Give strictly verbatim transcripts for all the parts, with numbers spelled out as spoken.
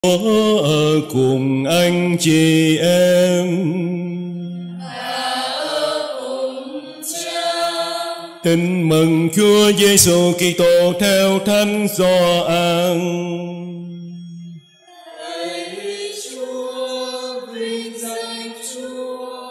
ở cùng anh chị em. Tin mừng Chúa Giêsu Kitô theo Thánh Gioan. Hỡi Chúa, vinh danh Chúa.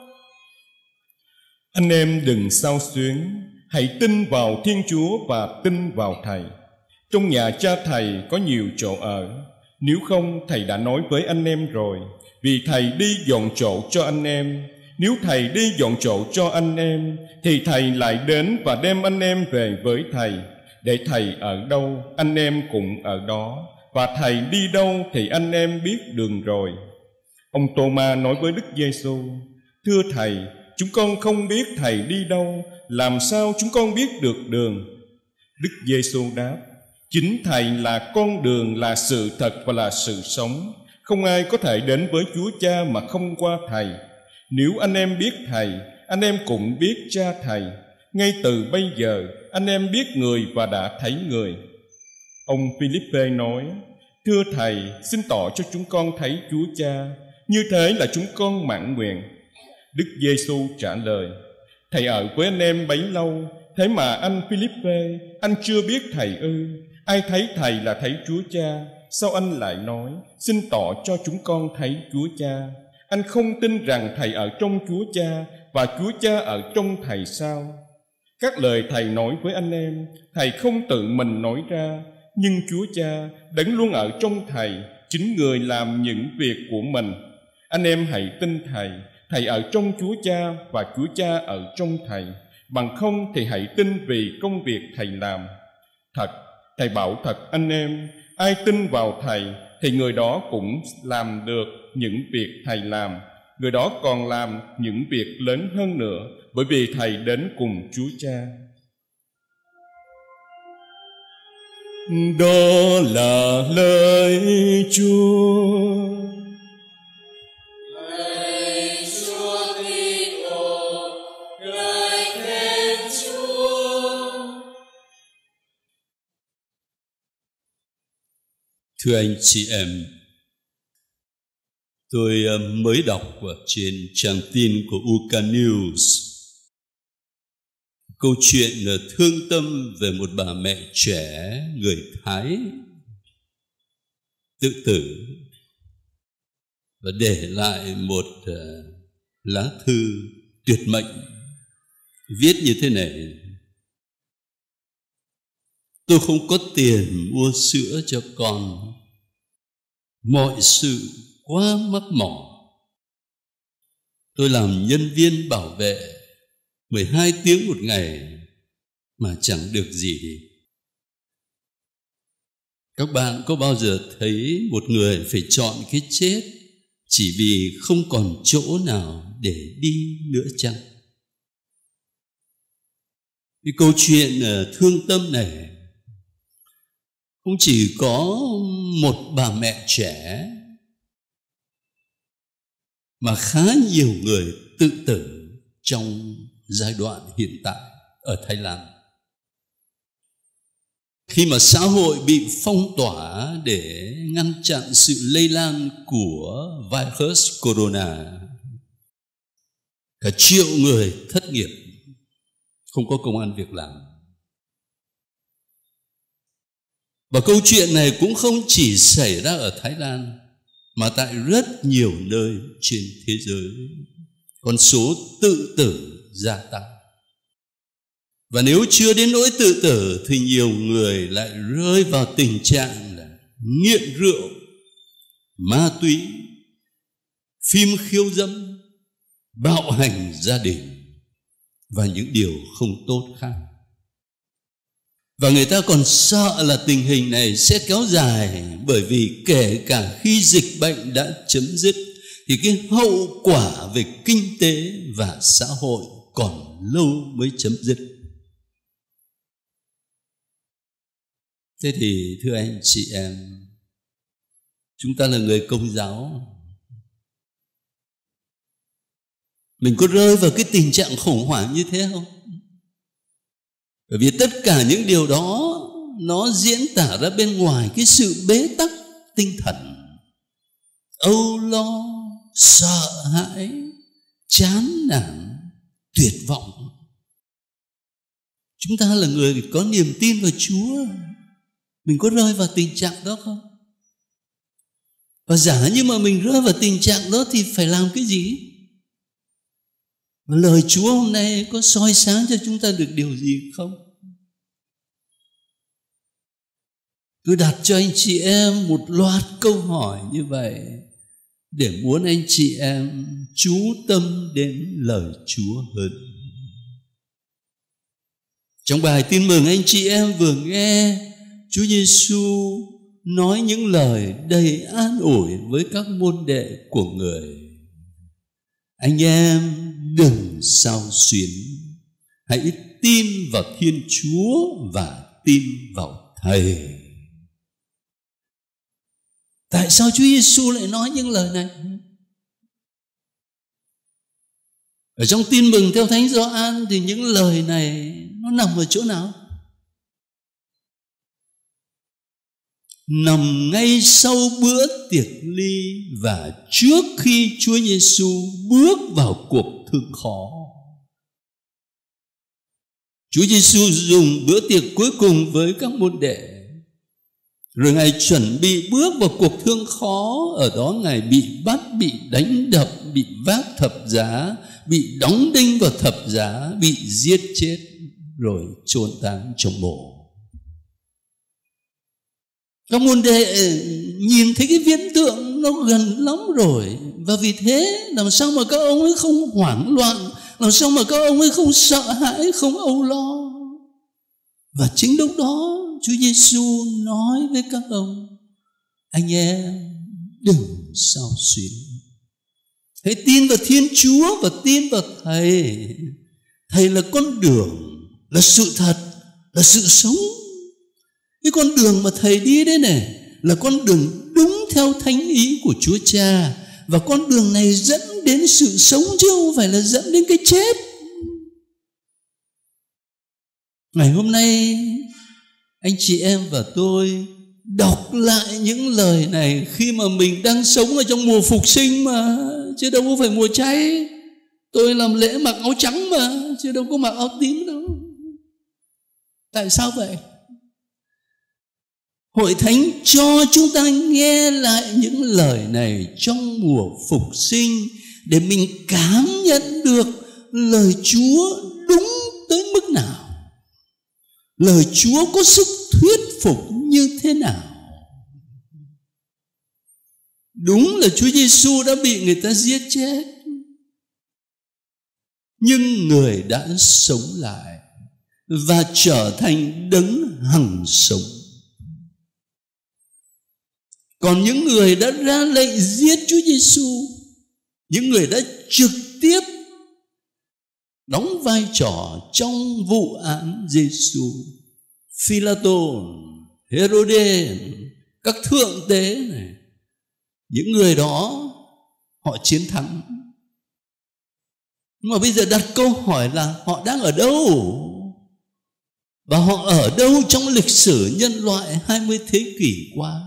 Anh em đừng xao xuyến, hãy tin vào Thiên Chúa và tin vào Thầy. Trong nhà cha Thầy có nhiều chỗ ở, nếu không Thầy đã nói với anh em rồi, vì Thầy đi dọn chỗ cho anh em. Nếu Thầy đi dọn chỗ cho anh em, thì Thầy lại đến và đem anh em về với Thầy. Để Thầy ở đâu, anh em cũng ở đó, và Thầy đi đâu thì anh em biết đường rồi. Ông Tô-ma nói với Đức Giêsu: Thưa Thầy, chúng con không biết Thầy đi đâu, làm sao chúng con biết được đường? Đức Giêsu đáp: Chính Thầy là con đường, là sự thật và là sự sống. Không ai có thể đến với Chúa Cha mà không qua Thầy. Nếu anh em biết Thầy, anh em cũng biết Cha Thầy. Ngay từ bây giờ, anh em biết Người và đã thấy Người. Ông Philippe nói: Thưa Thầy, xin tỏ cho chúng con thấy Chúa Cha, như thế là chúng con mãn nguyện. Đức Giêsu trả lời: Thầy ở với anh em bấy lâu, thế mà anh Philippe, anh chưa biết Thầy ư? Ai thấy Thầy là thấy Chúa Cha. Sao anh lại nói: Xin tỏ cho chúng con thấy Chúa Cha? Anh không tin rằng Thầy ở trong Chúa Cha và Chúa Cha ở trong Thầy sao? Các lời Thầy nói với anh em, Thầy không tự mình nói ra, nhưng Chúa Cha đấng luôn ở trong Thầy, chính Người làm những việc của mình. Anh em hãy tin Thầy. Thầy ở trong Chúa Cha và Chúa Cha ở trong Thầy. Bằng không thì hãy tin vì công việc Thầy làm. Thật, Thầy bảo thật anh em, ai tin vào Thầy thì người đó cũng làm được những việc Thầy làm. Người đó còn làm những việc lớn hơn nữa, bởi vì Thầy đến cùng Chúa Cha. Đó là lời Chúa. Lạy Chúa Kitô, lời khen Chúa. Thưa anh chị em, tôi mới đọc ở trên trang tin của u ca News câu chuyện thương tâm về một bà mẹ trẻ người Thái tự tử và để lại một lá thư tuyệt mệnh viết như thế này: Tôi không có tiền mua sữa cho con, mọi sự quá mắc mỏ. Tôi làm nhân viên bảo vệ mười hai tiếng một ngày mà chẳng được gì. Các bạn có bao giờ thấy một người phải chọn cái chết chỉ vì không còn chỗ nào để đi nữa chăng? Cái câu chuyện thương tâm này không chỉ có một bà mẹ trẻ mà khá nhiều người tự tử trong giai đoạn hiện tại ở Thái Lan. Khi mà xã hội bị phong tỏa để ngăn chặn sự lây lan của virus corona, cả triệu người thất nghiệp, không có công ăn việc làm. Và câu chuyện này cũng không chỉ xảy ra ở Thái Lan, mà tại rất nhiều nơi trên thế giới, con số tự tử gia tăng. Và nếu chưa đến nỗi tự tử thì nhiều người lại rơi vào tình trạng là nghiện rượu, ma túy, phim khiêu dâm, bạo hành gia đình và những điều không tốt khác. Và người ta còn sợ là tình hình này sẽ kéo dài, bởi vì kể cả khi dịch bệnh đã chấm dứt thì cái hậu quả về kinh tế và xã hội còn lâu mới chấm dứt. Thế thì thưa anh chị em, chúng ta là người Công giáo, mình có rơi vào cái tình trạng khủng hoảng như thế không? Bởi vì tất cả những điều đó nó diễn tả ra bên ngoài cái sự bế tắc tinh thần. âu lo, sợ hãi, chán nản, tuyệt vọng. Chúng ta là người có niềm tin vào Chúa, mình có rơi vào tình trạng đó không? Và giả như mà mình rơi vào tình trạng đó thì phải làm cái gì? Và lời Chúa hôm nay có soi sáng cho chúng ta được điều gì không? Tôi đặt cho anh chị em một loạt câu hỏi như vậy để muốn anh chị em chú tâm đến lời Chúa hơn. Trong bài tin mừng anh chị em vừa nghe Chúa Giêsu nói những lời đầy an ủi với các môn đệ của người. Anh em đừng xao xuyến, hãy tin vào Thiên Chúa và tin vào Thầy. Tại sao Chúa Giêsu lại nói những lời này? Ở trong tin mừng theo Thánh Gioan thì những lời này nó nằm ở chỗ nào? Nằm ngay sau bữa tiệc ly và trước khi Chúa Giêsu bước vào cuộc thương khó. Chúa Giêsu dùng bữa tiệc cuối cùng với các môn đệ, rồi Ngài chuẩn bị bước vào cuộc thương khó. Ở đó Ngài bị bắt, bị đánh đập, bị vác thập giá, bị đóng đinh vào thập giá, bị giết chết, rồi chôn táng trong mộ. Các môn đệ nhìn thấy cái viễn tượng nó gần lắm rồi, và vì thế làm sao mà các ông ấy không hoảng loạn, làm sao mà các ông ấy không sợ hãi, không âu lo. Và chính lúc đó Chúa Giêsu nói với các ông: anh em đừng xao xuyến, hãy tin vào Thiên Chúa và tin vào Thầy. Thầy là con đường, là sự thật, là sự sống. Cái con đường mà Thầy đi đấy này là con đường đúng theo thánh ý của Chúa Cha, và con đường này dẫn đến sự sống chứ không phải là dẫn đến cái chết. Ngày hôm nay anh chị em và tôi đọc lại những lời này khi mà mình đang sống ở trong mùa phục sinh mà, chứ đâu có phải mùa cháy. Tôi làm lễ mặc áo trắng mà, chứ đâu có mặc áo tím đâu. Tại sao vậy? Hội Thánh cho chúng ta nghe lại những lời này trong mùa phục sinh để mình cảm nhận được lời Chúa đúng tới mức nào, lời Chúa có sức thuyết phục như thế nào. Đúng là Chúa Giêsu đã bị người ta giết chết, nhưng người đã sống lại và trở thành đấng hằng sống. Còn những người đã ra lệnh giết Chúa Giêsu, những người đã trực tiếp đóng vai trò trong vụ án Giêsu, Phi-la-tô, Hê-rô-đê, các thượng tế này, những người đó họ chiến thắng. Nhưng mà bây giờ đặt câu hỏi là họ đang ở đâu? Và họ ở đâu trong lịch sử nhân loại hai mươi thế kỷ qua?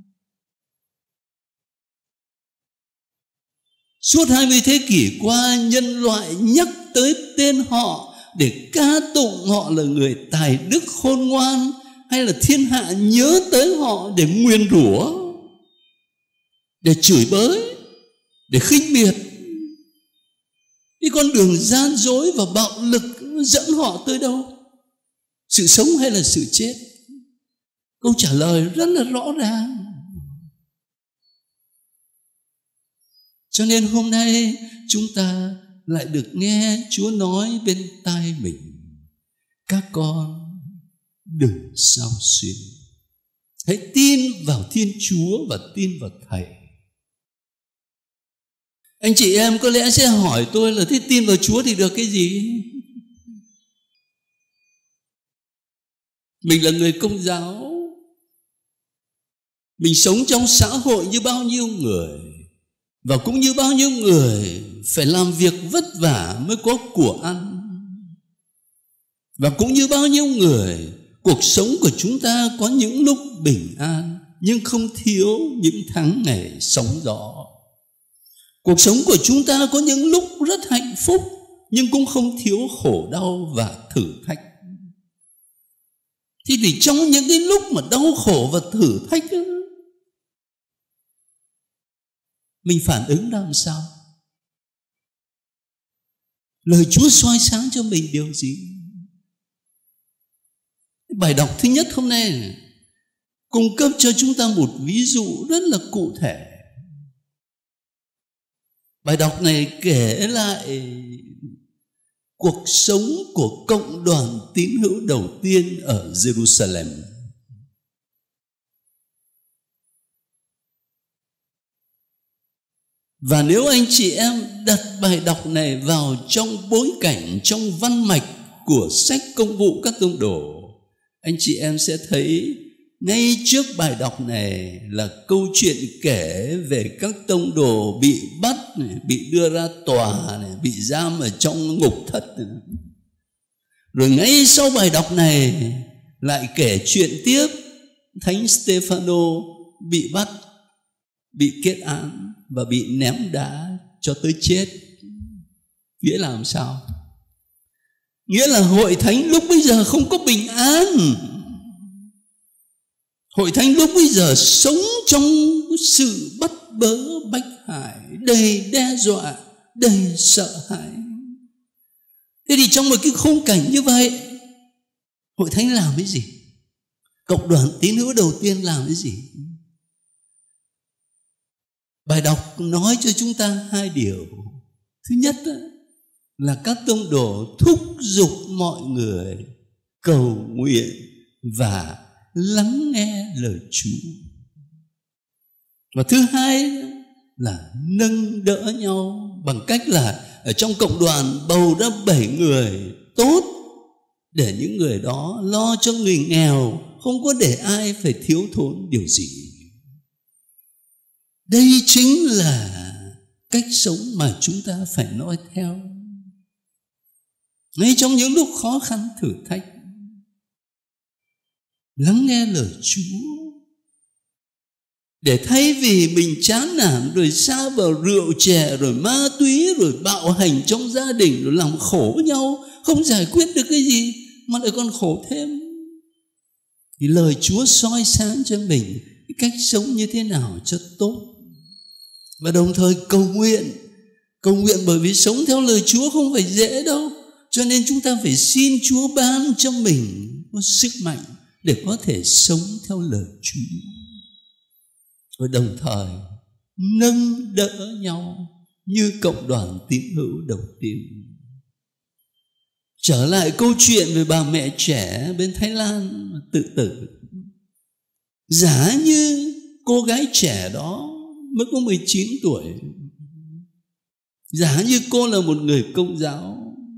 Suốt hai mươi thế kỷ qua, nhân loại nhắc tới tên họ để ca tụng họ là người tài đức khôn ngoan, hay là thiên hạ nhớ tới họ để nguyền rủa, để chửi bới, để khinh miệt. Cái con đường gian dối và bạo lực dẫn họ tới đâu? Sự sống hay là sự chết? Câu trả lời rất là rõ ràng. Cho nên hôm nay chúng ta lại được nghe Chúa nói bên tai mình: các con đừng xao xuyến, hãy tin vào Thiên Chúa và tin vào Thầy. Anh chị em có lẽ sẽ hỏi tôi là thế tin vào Chúa thì được cái gì? Mình là người Công giáo, mình sống trong xã hội như bao nhiêu người, và cũng như bao nhiêu người phải làm việc vất vả mới có của ăn. Và cũng như bao nhiêu người, cuộc sống của chúng ta có những lúc bình an, nhưng không thiếu những tháng ngày sóng gió. Cuộc sống của chúng ta có những lúc rất hạnh phúc, nhưng cũng không thiếu khổ đau và thử thách. Thì vì trong những cái lúc mà đau khổ và thử thách đó, mình phản ứng làm sao? Lời Chúa soi sáng cho mình điều gì? Bài đọc thứ nhất hôm nay này, cung cấp cho chúng ta một ví dụ rất là cụ thể. Bài đọc này kể lại cuộc sống của cộng đoàn tín hữu đầu tiên ở Jerusalem. Và nếu anh chị em đặt bài đọc này vào trong bối cảnh, trong văn mạch của sách Công vụ các tông đồ, anh chị em sẽ thấy ngay trước bài đọc này là câu chuyện kể về các tông đồ bị bắt, bị đưa ra tòa, bị giam ở trong ngục thất. Rồi ngay sau bài đọc này lại kể chuyện tiếp Thánh Stefano bị bắt, bị kết án và bị ném đá cho tới chết. Nghĩa là làm sao? Nghĩa là hội thánh lúc bây giờ không có bình an. Hội thánh lúc bây giờ sống trong sự bắt bớ bách hại, đầy đe dọa, đầy sợ hãi. Thế thì trong một cái khung cảnh như vậy, hội thánh làm cái gì? Cộng đoàn tín hữu đầu tiên làm cái gì? Bài đọc nói cho chúng ta hai điều. Thứ nhất là các tông đồ thúc giục mọi người cầu nguyện và lắng nghe lời Chúa. Và thứ hai là nâng đỡ nhau bằng cách là ở trong cộng đoàn bầu ra bảy người tốt để những người đó lo cho người nghèo, không có để ai phải thiếu thốn điều gì. Đây chính là cách sống mà chúng ta phải noi theo. Ngay trong những lúc khó khăn thử thách, lắng nghe lời Chúa, để thay vì mình chán nản rồi sa vào rượu chè, rồi ma túy, rồi bạo hành trong gia đình, rồi làm khổ nhau, không giải quyết được cái gì mà lại còn khổ thêm, thì lời Chúa soi sáng cho mình cái cách sống như thế nào cho tốt. Và đồng thời cầu nguyện. Cầu nguyện bởi vì sống theo lời Chúa không phải dễ đâu, cho nên chúng ta phải xin Chúa ban cho mình có sức mạnh để có thể sống theo lời Chúa. Và đồng thời nâng đỡ nhau như cộng đoàn tín hữu đầu tiên. Trở lại câu chuyện về bà mẹ trẻ bên Thái Lan tự tử. Giả như cô gái trẻ đó mới có mười chín tuổi, giả như cô là một người công giáo,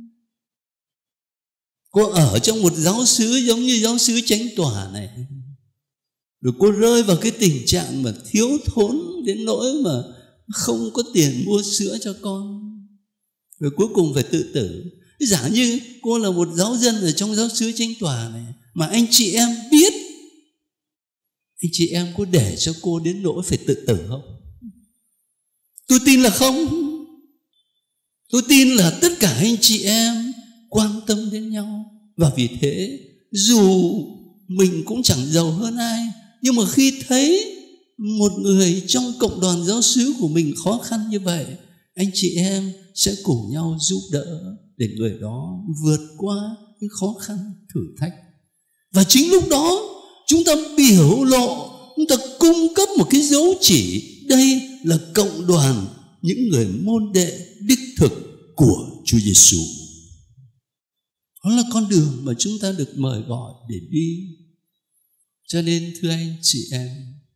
cô ở trong một giáo xứ giống như giáo xứ Chánh Tòa này, rồi cô rơi vào cái tình trạng mà thiếu thốn đến nỗi mà không có tiền mua sữa cho con, rồi cuối cùng phải tự tử. Giả như cô là một giáo dân ở trong giáo xứ Chánh Tòa này, mà anh chị em biết, anh chị em có để cho cô đến nỗi phải tự tử không? Tôi tin là không. Tôi tin là tất cả anh chị em quan tâm đến nhau. Và vì thế, dù mình cũng chẳng giàu hơn ai, nhưng mà khi thấy một người trong cộng đoàn giáo xứ của mình khó khăn như vậy, anh chị em sẽ cùng nhau giúp đỡ để người đó vượt qua cái khó khăn thử thách. Và chính lúc đó chúng ta biểu lộ, chúng ta cung cấp một cái dấu chỉ. Đây là cộng đoàn những người môn đệ đích thực của Chúa Giêsu. Đó là con đường mà chúng ta được mời gọi để đi. Cho nên thưa anh chị em,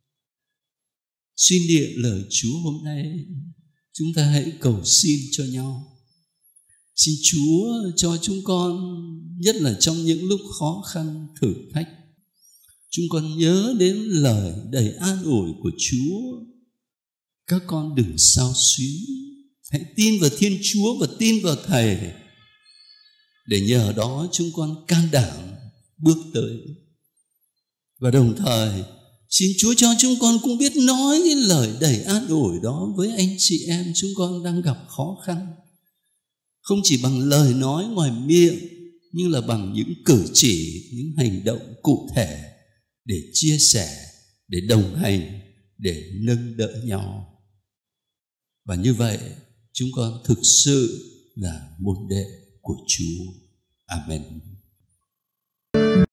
suy niệm lời Chúa hôm nay, chúng ta hãy cầu xin cho nhau. Xin Chúa cho chúng con, nhất là trong những lúc khó khăn thử thách, chúng con nhớ đến lời đầy an ủi của Chúa. Các con đừng xao xuyến, hãy tin vào Thiên Chúa và tin vào Thầy, để nhờ đó chúng con can đảm bước tới. Và đồng thời Xin Chúa cho chúng con cũng biết nói những lời đầy an ủi đó với anh chị em chúng con đang gặp khó khăn. Không chỉ bằng lời nói ngoài miệng, nhưng là bằng những cử chỉ, những hành động cụ thể để chia sẻ, để đồng hành, để nâng đỡ nhau. Và như vậy chúng con thực sự là môn đệ của Chúa. Amen.